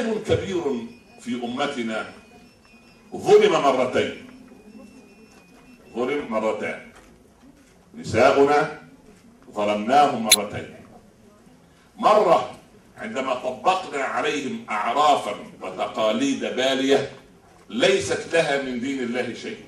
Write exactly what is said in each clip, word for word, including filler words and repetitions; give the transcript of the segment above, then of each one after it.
عالم كبير في أمتنا ظلم مرتين، ظلم مرتين، نساؤنا ظلمناهم مرتين. مرة عندما طبقنا عليهم أعرافا وتقاليد بالية ليست لها من دين الله شيء.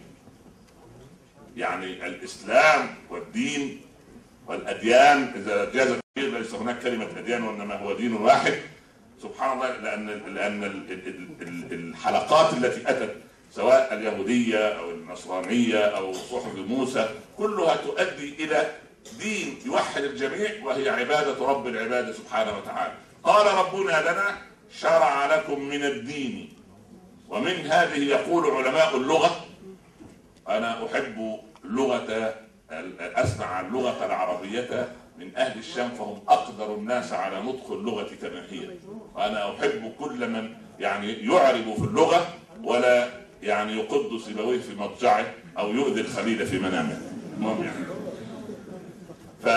يعني الإسلام والدين والأديان، إذا جاز ليس هناك كلمة أديان وإنما هو دين واحد، سبحان الله، لأن لأن الحلقات التي أتت سواء اليهودية أو النصرانية أو صحف موسى كلها تؤدي إلى دين يوحد الجميع، وهي عبادة رب العباد سبحانه وتعالى. قال ربنا لنا: شرع لكم من الدين. ومن هذه يقول علماء اللغة، أنا أحب لغة أسمع اللغة العربية من أهل الشام، فهم أقدر الناس على نطق اللغة كما هي، وأنا أحب كل من يعني يعرب في اللغة ولا يعني يقد سيبويه في مضجعه أو يؤذي الخليل في منامه. المهم يعني ف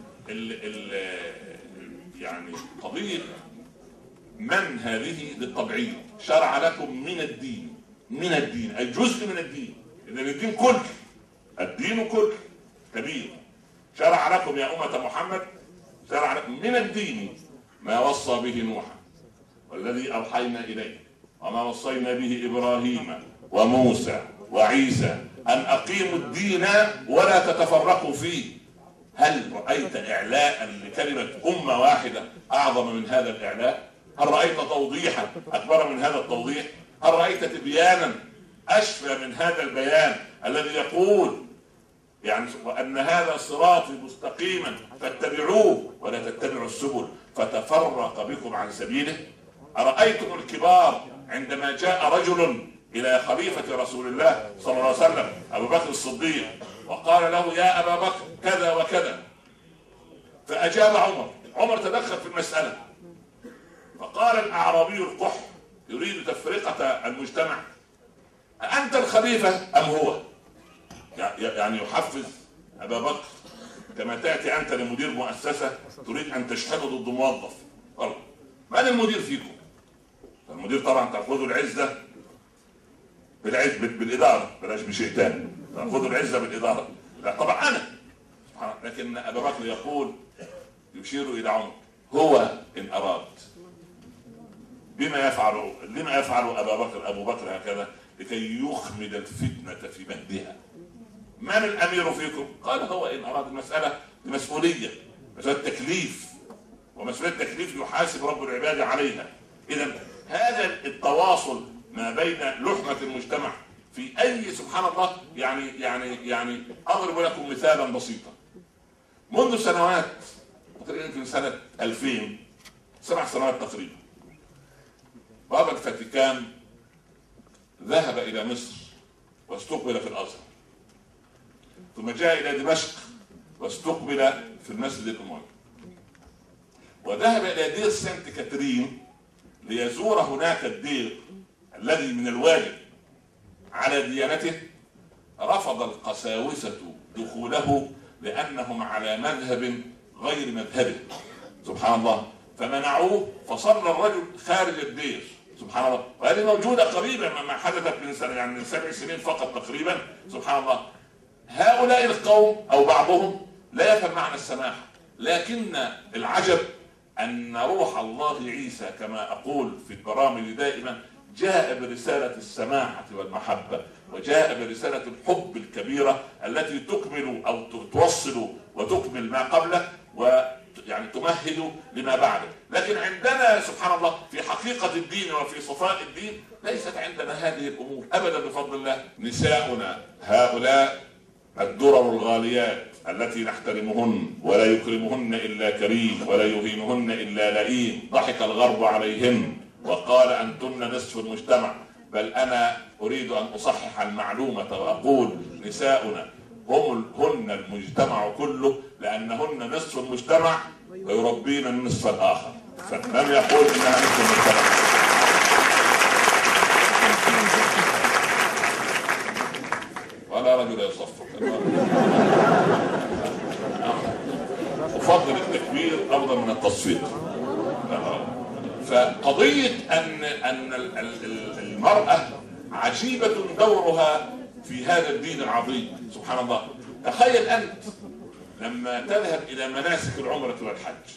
يعني قضية من هذه للطبيعية. شرع لكم من الدين، من الدين أي جزء من الدين، إذن الدين كل، الدين كل كبير. شرع لكم يا أمة محمد، شرع لكم من الدين ما وصى به نوحا والذي أوحينا إليه وما وصينا به إبراهيم وموسى وعيسى أن أقيموا الدين ولا تتفرقوا فيه. هل رأيت إعلاء لكلمة أمة واحدة أعظم من هذا الإعلاء؟ هل رأيت توضيحا أكبر من هذا التوضيح؟ هل رأيت تبيانا أشفى من هذا البيان الذي يقول يعني وأن هذا صراطي مستقيما فاتبعوه ولا تتبعوا السبل فتفرق بكم عن سبيله؟ أرأيتم الكبار عندما جاء رجل إلى خليفة رسول الله صلى الله عليه وسلم أبو بكر الصديق وقال له: يا أبا بكر كذا وكذا، فأجاب عمر. عمر تدخل في المسألة فقال الأعرابي القح يريد تفرقة المجتمع: أنت الخليفة أم هو؟ يعني يحفز أبا بكر كما تأتي أنت لمدير مؤسسة تريد أن تشهد ضد موظف. قال: من المدير فيكم؟ المدير طبعا تأخذ العزة بالعز بالإدارة، بلاش بشيء ثاني، تأخذ العزة بالإدارة. لا طبعا أنا، لكن أبا بكر يقول يشير إلى عمر: هو إن أراد. بما يفعل لما يفعل أبا بكر أبو بكر هكذا؟ لكي يخمد الفتنة في مهدها. من الأمير فيكم؟ قال: هو إن أراد. المسألة مسؤولية، مسألة تكليف، ومسؤولية التكليف يحاسب رب العباد عليها. إذن هذا التواصل ما بين لحمة المجتمع في أي سبحان الله يعني يعني يعني أضرب لكم مثالا بسيطا. منذ سنوات تقريبا سنة ألفين، سبع سنوات تقريبا، بابا الفاتيكان ذهب إلى مصر واستقبل في الأزهر، ثم جاء إلى دمشق واستقبل في المسجد الأموي، وذهب إلى دير سانت كاترين ليزور هناك الدير الذي من الواجب على ديانته. رفض القساوسة دخوله لأنهم على مذهب غير مذهبه سبحان الله، فمنعوه، فصلى الرجل خارج الدير سبحان الله. وهذه موجودة قريبا ما حدثت من سنة يعني من سبع سنين فقط تقريبا سبحان الله. هؤلاء القوم أو بعضهم لا يفهم معنى السماحة، لكن العجب أن روح الله عيسى كما أقول في البرامج دائما جاء برسالة السماحة والمحبة، وجاء برسالة الحب الكبيرة التي تكمل أو توصل وتكمل ما قبله ويعني تمهد لما بعده. لكن عندنا سبحان الله في حقيقة الدين وفي صفاء الدين ليست عندنا هذه الأمور أبدا بفضل الله. نساؤنا هؤلاء الدرر الغاليات التي نحترمهن ولا يكرمهن إلا كريم ولا يهينهن إلا لئيم، ضحك الغرب عليهن وقال أنتن نصف المجتمع، بل أنا أريد أن أصحح المعلومة وأقول نساؤنا هم هن المجتمع كله، لأنهن نصف المجتمع ويربين النصف الآخر، فلم يقول إنها نصف المجتمع. ولا رجل يصفق. أفضل التكبير أفضل من التصفيق. فقضية أن أن المرأة عجيبة دورها في هذا الدين العظيم سبحان الله. تخيل أنت لما تذهب إلى مناسك العمرة والحج،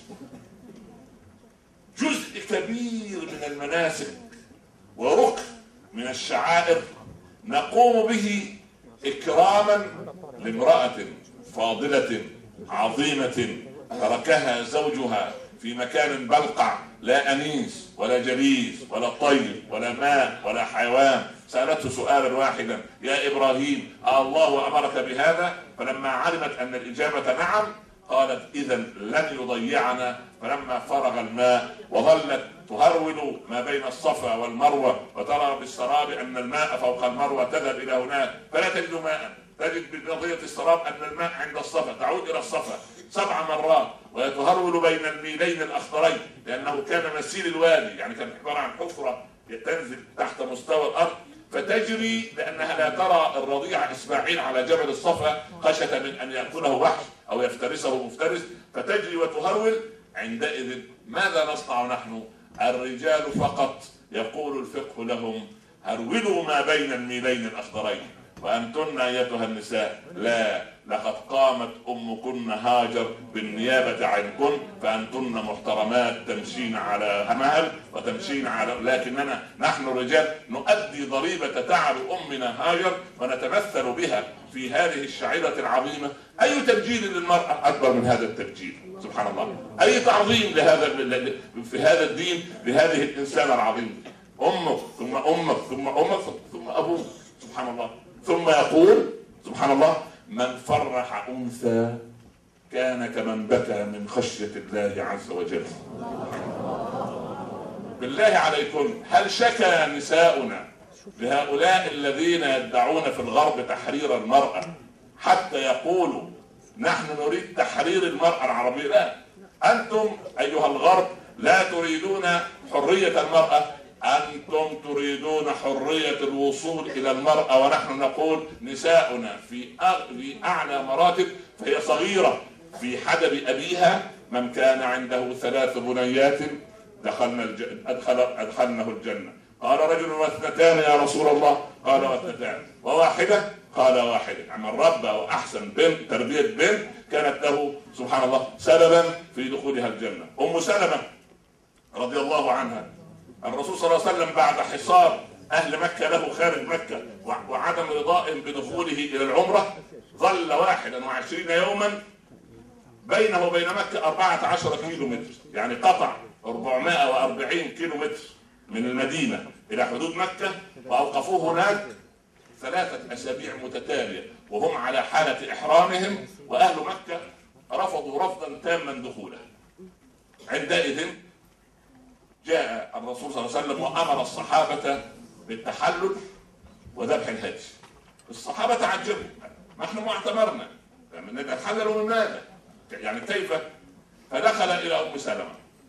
جزء كبير من المناسك وركن من الشعائر نقوم به إكراما لامرأة فاضلة عظيمة تركها زوجها في مكان بلقع لا أنيس ولا جليس ولا طير ولا ماء ولا حيوان. سألته سؤالا واحدا: يا إبراهيم الله أمرك بهذا؟ فلما علمت أن الإجابة نعم قالت: إذا لن يضيعنا. فلما فرغ الماء وظلت تهرول ما بين الصفا والمروة وترى بالسراب أن الماء فوق المروة تذهب إلى هناك فلا تجد ماء، تجد بنظرية السراب أن الماء عند الصفا، تعود إلى الصفا سبع مرات ويتهرول بين الميلين الأخضرين لأنه كان مسيل الوادي، يعني كان عبارة عن حفرة تنزل تحت مستوى الأرض، فتجري لأنها لا ترى الرضيع إسماعيل على جبل الصفا خشية من أن يأكله وحش أو يفترسه مفترس، فتجري وتهرول. عندئذ ماذا نصنع نحن؟ الرجال فقط يقول الفقه لهم: هرولوا ما بين الميلين الأخضرين. وأنتن أيتها النساء لا، لقد قامت أمكن هاجر بالنيابة عنكن، فأنتن محترمات تمشين على همهل وتمشين على، لكننا نحن الرجال نؤدي ضريبة تعب أمنا هاجر ونتمثل بها في هذه الشعيرة العظيمة. أي تبجيل للمرأة أكبر من هذا التبجيل؟ سبحان الله. أي تعظيم لهذا في هذا الدين لهذه الإنسان العظيم. أمك ثم أمك ثم أمك ثم أبوك سبحان الله. ثم يقول سبحان الله: من فرح أنثى كان كمن بكى من خشية الله عز وجل. بالله عليكم، هل شكى نساؤنا لهؤلاء الذين يدعون في الغرب تحرير المرأة حتى يقولوا نحن نريد تحرير المرأة العربية؟ لا، أنتم أيها الغرب لا تريدون حرية المرأة، أنتم تريدون حرية الوصول إلى المرأة. ونحن نقول نساؤنا في أعلى مراتب، فهي صغيرة في حدب أبيها. من كان عنده ثلاث بنيات دخلنا الجنة أدخل أدخلنه الجنة. قال رجل: واثنتان يا رسول الله؟ قال: واثنتان. وواحدة؟ قال: واحدة. يعني الرب وأحسن بنت تربية بنت كانت له سبحان الله سببا في دخولها الجنة. أم سلمة رضي الله عنها، الرسول صلى الله عليه وسلم بعد حصار أهل مكة له خارج مكة وعدم رضائهم بدخوله إلى العمرة ظل واحدا وعشرين يوما بينه وبين مكة أربعة عشر كيلو متر، يعني قطع أربعمائة وأربعين كيلو متر من المدينة إلى حدود مكة، وأوقفوه هناك ثلاثة أسابيع متتالية وهم على حالة إحرامهم، وأهل مكة رفضوا رفضا تاما دخوله. عندئذ جاء الرسول صلى الله عليه وسلم وأمر الصحابة بالتحلل وذبح الهدي. الصحابة تعجبوا: نحن ما اعتمرنا، نتحلل من ماذا؟ يعني كيف؟ فدخل إلى أم سلمة،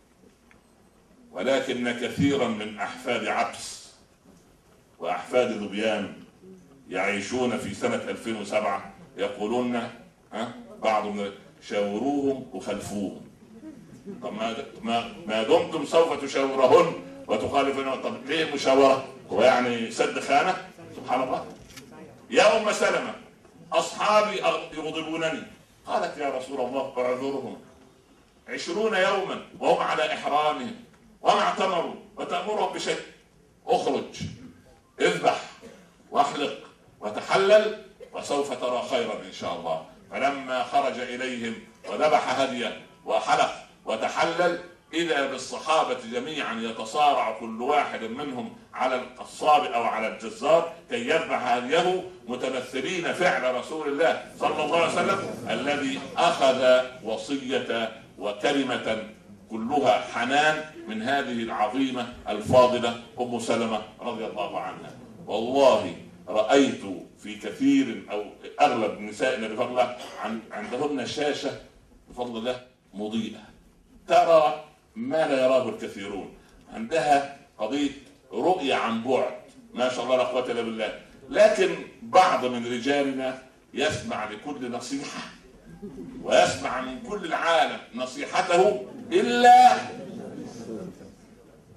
ولكن كثيرا من أحفاد عبس وأحفاد ذبيان يعيشون في سنة ألفين وسبعة يقولون ها بعضهم: شاوروهم وخلفوهم. طب ما ما دمتم سوف تشاورهن وتخالفون، طب ليه المشاورة؟ هو يعني سد خانة؟ سبحان الله. يا أم سلمة: أصحابي يغضبونني. قالت: يا رسول الله اعذرهم، عشرون يوما وهم على إحرامهم وما اعتمروا وتأمرهم بشيء. اخرج اذبح واحلق وتحلل وسوف ترى خيرا إن شاء الله. فلما خرج إليهم وذبح هديه وحلق وتحلل، إذا بالصحابة جميعا يتصارع كل واحد منهم على القصاب أو على الجزار كي يذبح هديه، متمثلين فعل رسول الله صلى الله عليه وسلم الذي أخذ وصية وكلمة كلها حنان من هذه العظيمة الفاضلة أم سلمة رضي الله عنها. والله رأيت في كثير أو أغلب نسائنا بفضل الله عندهن شاشة بفضل الله مضيئة ترى ما لا يراه الكثيرون. عندها قضية رؤية عن بعد ما شاء الله لا قوة إلا بالله. لكن بعض من رجالنا يسمع لكل نصيحة ويسمع من كل العالم نصيحته إلا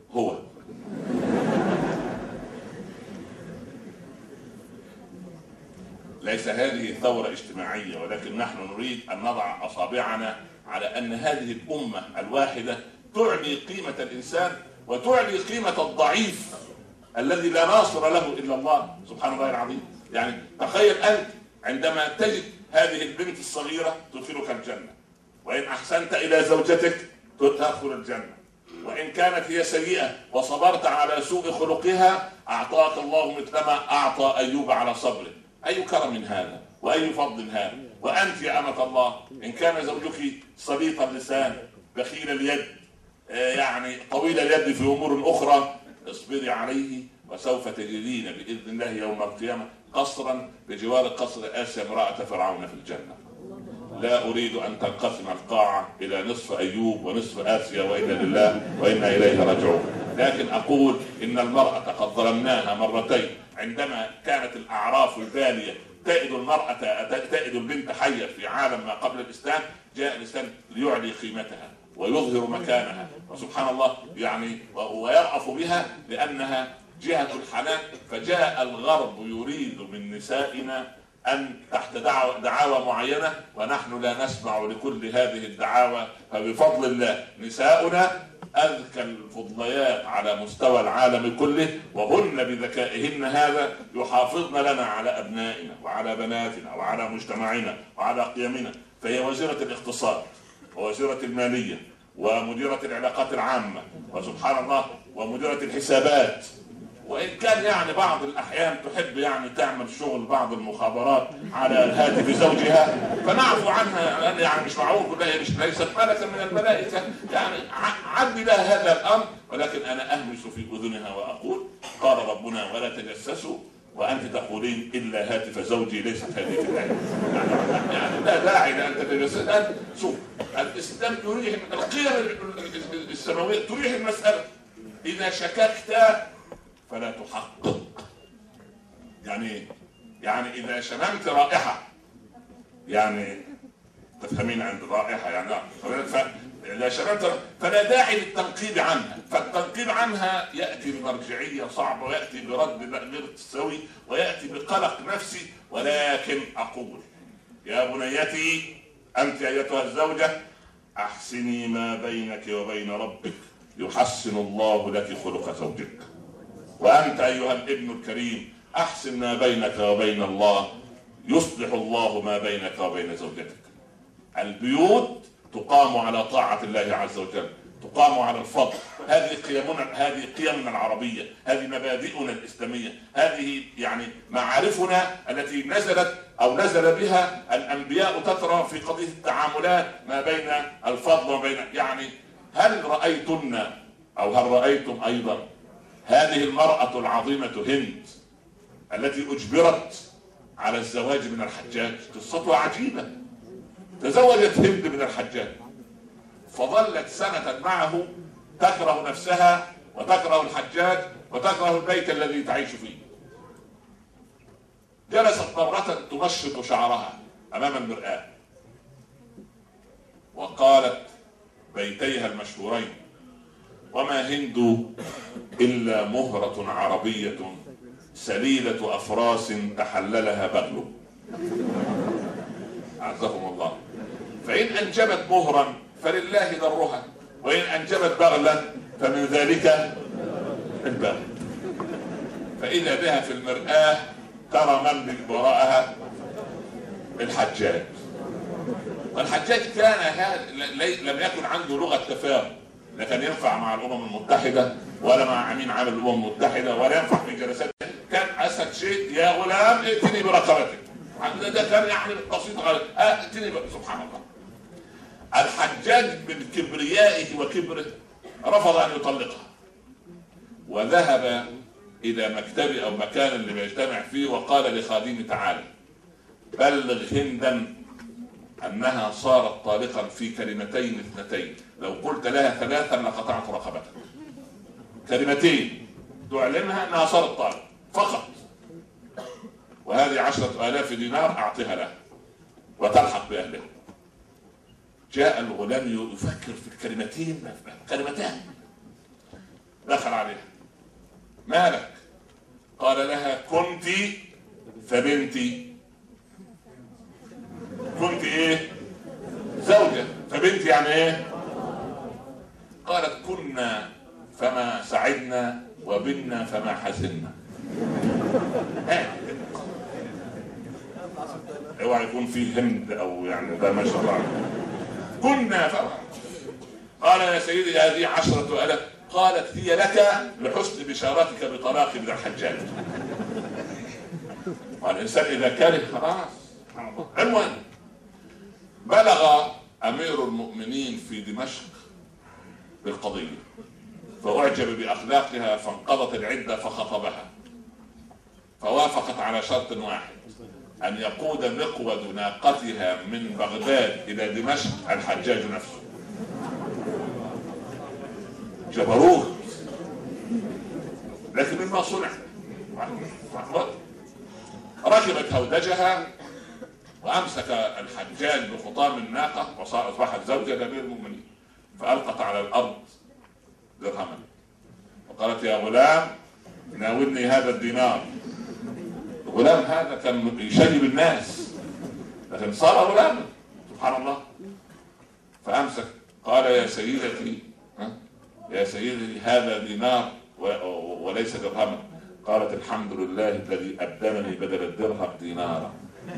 ليس هذه ثورة اجتماعية، ولكن نحن نريد أن نضع أصابعنا على أن هذه الأمة الواحدة تعلي قيمة الإنسان وتعلي قيمة الضعيف الذي لا ناصر له إلا الله سبحان الله العظيم. يعني تخيل أنت عندما تجد هذه البنت الصغيرة تدخلك الجنة، وإن أحسنت إلى زوجتك تدخل الجنة، وإن كانت هي سيئة وصبرت على سوء خلقها أعطاك الله مثلما أعطى أيوب على صبره. أي كرم هذا وأي فضل هذا. وأنت يا أمة الله إن كان زوجك صليط اللسان بخيل اليد يعني طويل اليد في أمور أخرى، اصبري عليه وسوف تجدين بإذن الله يوم القيامة قصرا بجوار قصر آسيا امرأة فرعون في الجنة. لا أريد أن تنقسم القاعة إلى نصف أيوب ونصف آسيا وإنا لله وإنا إليه راجعون، لكن أقول إن المرأة قد ظلمناها مرتين. عندما كانت الأعراف البالية تأد المرأة تأد البنت حية في عالم ما قبل الإسلام، جاء الإسلام ليعلي قيمتها ويظهر مكانها، وسبحان الله يعني ويرأف بها لأنها جهة الحنان. فجاء الغرب يريد من نسائنا أن تحت دعوة, دعاوى معينة، ونحن لا نسمع لكل هذه الدعاوى. فبفضل الله نساؤنا أذكى الفضليات على مستوى العالم كله، وهن بذكائهن هذا يحافظن لنا على أبنائنا وعلى بناتنا وعلى مجتمعنا وعلى قيمنا. فهي وزيرة الاقتصاد ووزيرة المالية ومديرة العلاقات العامة وسبحان الله ومديرة الحسابات، وإن كان يعني بعض الأحيان تحب يعني تعمل شغل بعض المخابرات على هاتف زوجها فنعفو عنها، يعني مش معقول كلها مش ليست ملكا من الملائكة، يعني عدي لها هذا الأمر. ولكن أنا أهمس في أذنها وأقول قال ربنا ولا تجسسوا وأنت تقولين إلا هاتف زوجي ليست هذه في الآية. يعني, يعني لا داعي لأن تتجسس. الآن شوف الإسلام تريح القيم السماوية تريح المسألة. إذا شككت فلا تحقق. يعني يعني إذا شممت رائحة، يعني تفهمين عند الرائحة يعني إذا شممت فلا داعي للتنقيب عنها. فالتنقيب عنها يأتي بمرجعية صعبة ويأتي برد غير تسوي ويأتي بقلق نفسي. ولكن أقول يا بنيتي أنت أيتها الزوجة أحسني ما بينك وبين ربك يحسن الله لك خلق زوجك. وأنت أيها الابن الكريم أحسن ما بينك وبين الله يصلح الله ما بينك وبين زوجتك. البيوت تقام على طاعة الله عز وجل، تقام على الفضل. هذه قيمنا هذه قيمنا العربية، هذه مبادئنا الإسلامية، هذه يعني معارفنا التي نزلت أو نزل بها الأنبياء تترى في قضية التعاملات ما بين الفضل وبين يعني هل رأيتن أو هل رأيتم أيضا هذه المرأة العظيمة هند التي أجبرت على الزواج من الحجاج؟ قصتها عجيبة. تزوجت هند من الحجاج فظلت سنة معه تكره نفسها وتكره الحجاج وتكره البيت الذي تعيش فيه. جلست مرة تمشط شعرها أمام المرآة وقالت بيتيها المشهورين وما هند إلا مهرة عربية سليلة أفراس تحللها بغل. أعزكم الله. فإن أنجبت مهرا فلله ضرها، وإن أنجبت بغلا فمن ذلك البغل. فإذا بها في المرآة ترى من وراءها الحجاج. والحجاج كان لم يكن عنده لغة تفاهم، لا كان ينفع مع الأمم المتحدة ولا مع أمين عام الأمم المتحدة ولا ينفع في جلسات. كان أسد شيء يا غلام ائتني برقبتك. ده كان يعني بسيط ائتني سبحان الله. الحجاج من كبريائه وكبره رفض أن يطلقها وذهب إلى مكتبه أو مكان اللي بيجتمع فيه وقال لخادمه تعالى بلغ هندا أنها صارت طالقا في كلمتين اثنتين، لو قلت لها ثلاثا لقطعت رقبتك. كلمتين تعلمها أنها صارت طالق فقط، وهذه عشرة آلاف دينار أعطيها لها وتلحق بأهلها. جاء الغلام يفكر في الكلمتين كلمتان، دخل عليها مالك؟ قال لها كنت فبنتي كنت ايه؟ زوجة. فبنت يعني ايه؟ قالت كنا فما سعدنا وبنا فما حزنا. اوعى يكون فيه هند او يعني ده ما شاء الله. كنا فما. قال يا سيدي هذه عشرة ألاف. قالت هي لك لحسن بشارتك بطلاق ابن الحجاج. والإنسان إذا كره خلاص. المهم بلغ أمير المؤمنين في دمشق بالقضية فأعجب بأخلاقها فانقضت العدة فخطبها فوافقت على شرط واحد أن يقود مقود ناقتها من بغداد إلى دمشق الحجاج نفسه. جبروت لكن مما صنع. ركبت هودجها وأمسك الحجاج بخطام الناقة وأصبحت زوجة لأمير المؤمنين فألقت على الأرض درهما وقالت يا غلام ناولني هذا الدينار. الغلام هذا كان يشيب الناس لكن صار غلاما سبحان الله. فأمسك قال يا سيدتي يا سيدتي هذا دينار وليس درهما. قالت الحمد لله الذي أبدلني بدل الدرهم دينارا.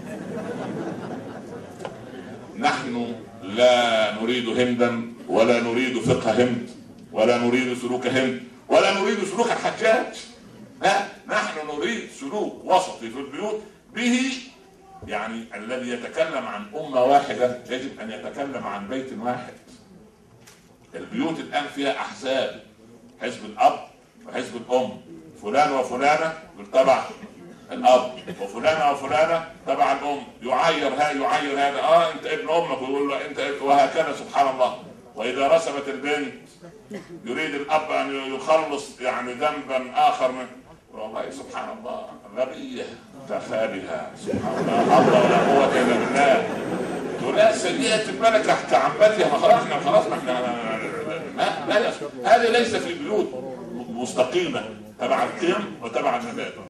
نحن لا نريد هندا ولا نريد فقه هند ولا نريد سلوك هند ولا نريد سلوك الحجاج. لا نحن نريد سلوك وسطي في البيوت به يعني الذي يتكلم عن أمة واحدة يجب أن يتكلم عن بيت واحد. البيوت الآن فيها أحزاب حزب الأب وحزب الأم فلان وفلانة تبع الأب وفلانة وفلانة تبع الأم يعير هذا يعير هذا اه انت ابن امك ويقول له انت وهكذا سبحان الله. واذا رسمت البنت يريد الاب ان يخلص يعني ذنبا اخر من والله سبحان الله غبية كخالها سبحان الله الله ولا قوة الا بالله. تقول لا سيئة الملكة كعمتها ما خلاص احنا خلاص ما احنا لا هذه ليس في بيوت مستقيمة تبع القيم وتبع المبادئ.